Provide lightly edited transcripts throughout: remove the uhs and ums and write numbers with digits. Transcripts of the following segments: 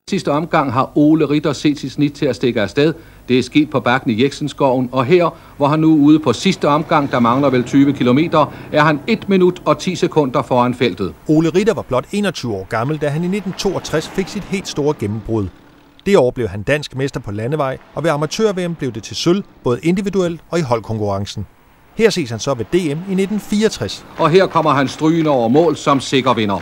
Sidste omgang har Ole Ritter set sit snit til at stikke afsted. Det er sket på bakken i Jeksenskoven, og her, hvor han nu er ude på sidste omgang, der mangler vel 20 kilometer, er han 1 minut og 10 sekunder foran feltet. Ole Ritter var blot 21 år gammel, da han i 1962 fik sit helt store gennembrud. Det år blev han dansk mester på landevej, og ved amatør-VM blev det til sølv, både individuelt og i holdkonkurrencen. Her ses han så ved DM i 1964. Og her kommer han strygende over mål som sikker vinder.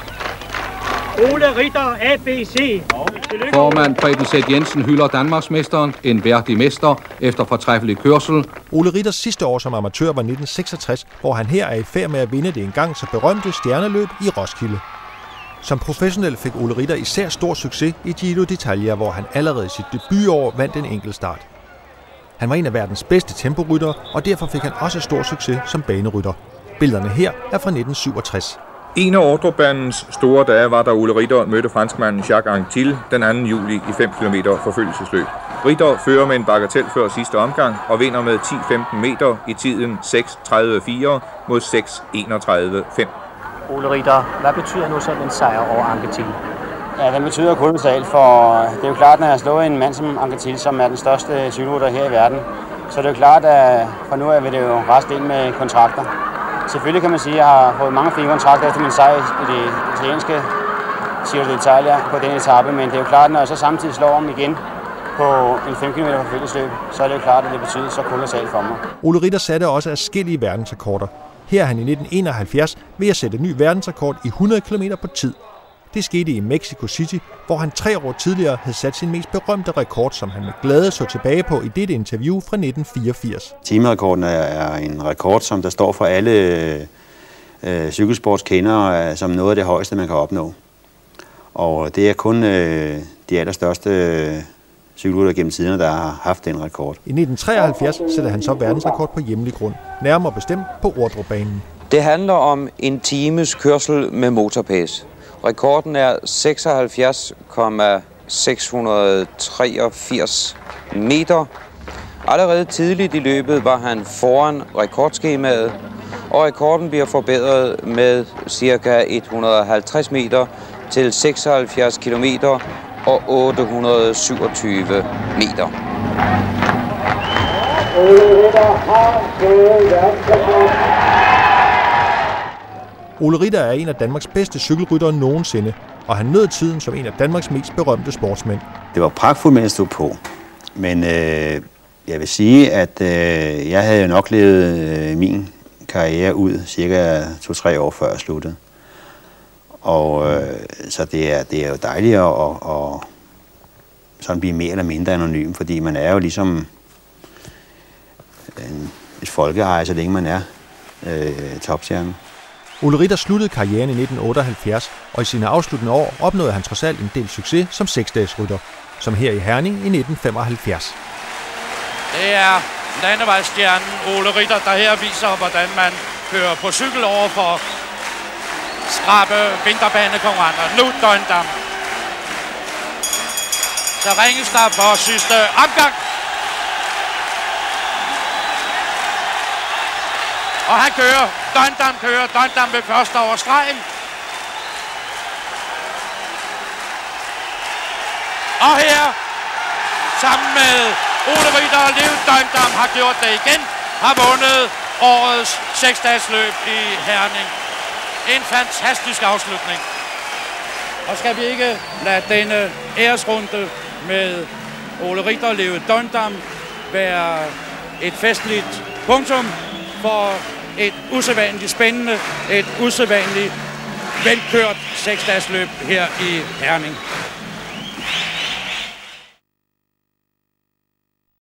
Ole Ritter, ABC. Formand Preben Sæt Jensen hylder Danmarksmesteren, en værdig mester, efter fortræffelig kørsel. Ole Ritters sidste år som amatør var 1966, hvor han her er i færd med at vinde det engang så berømte stjerneløb i Roskilde. Som professionel fik Ole Ritter især stor succes i Giro d'Italia, hvor han allerede i sit debutår vandt en enkeltstart. Han var en af verdens bedste temporyttere, og derfor fik han også stor succes som banerytter. Billederne her er fra 1967. En af Ordrupbanens store dage var, da Ole Ritter mødte franskmanden Jacques Anquetil den 2. juli i 5 km forfølgelsesløb. Ritter fører med en bagatel før sidste omgang og vinder med 10-15 meter i tiden 6:30,4 mod 6:31,5. Ole Ritter, hvad betyder nu sådan en sejr over Anquetil? Ja, den betyder kolossalt, for det er jo klart, når jeg slår en mand som Anquetil, som er den største cykelrytter her i verden, så det er jo klart, at fra nu af vil det jo rest ind med kontrakter. Selvfølgelig kan man sige, at jeg har fået mange fine kontrakter efter min sejr i det italienske Giro d'Italia på den etape, men det er jo klart, når jeg så samtidig slår om igen på en 5 km forfølgelsesløb, så er det jo klart, at det betyder så kolossalt for mig. Ole Ritter satte også adskillige verdensrekorder. Her er han i 1971 ved at sætte ny verdensrekord i 100 km på tid. Det skete i Mexico City, hvor han 3 år tidligere havde sat sin mest berømte rekord, som han med glæde så tilbage på i dette interview fra 1984. Timerekorden er en rekord, som der står for alle cykelsportskendere som noget af det højeste, man kan opnå. Og det er kun de allerstørste cykelryttere gennem tiderne, der har haft den rekord. I 1973 sætter han så verdensrekord på hjemlig grund, nærmere bestemt på Ordrupbanen. Det handler om en times kørsel med motorpace. Rekorden er 76,683 meter. Allerede tidligt i løbet var han foran rekordskemaet, og rekorden bliver forbedret med ca. 150 meter til 76 km og 827 meter. Ole Ritter er en af Danmarks bedste cykelryttere nogensinde, og han nød tiden som en af Danmarks mest berømte sportsmænd. Det var pragtfuldt, mens jeg stod på, men jeg vil sige, at jeg havde nok levet min karriere ud cirka 2-3 år før jeg sluttede. Og så det er jo dejligt at sådan blive mere eller mindre anonym, fordi man er jo ligesom et folkeeje, så længe man er topstjerne. Ole Ritter sluttede karrieren i 1978, og i sine afsluttende år opnåede han trods alt en del succes som 6-dagesrytter, som her i Herning i 1975. Det er landevejsstjernen Ole Ritter, der her viser, hvordan man kører på cykel over for skrappe vinterbanekonkurrenter. Nu Døgndam. Så ringes der for sidste omgang. Og han kører. Døgndam ved første over stregen. Og her, sammen med Ole Ritter og Leo Døgndam, har gjort det igen. Har vundet årets 6-dagsløb i Herning. En fantastisk afslutning. Og skal vi ikke lade denne æresrunde med Ole Ritter og Leo Døgndam være et festligt punktum for et usædvanligt spændende, et usædvanligt velkørt 6-dagsløb her i Herning.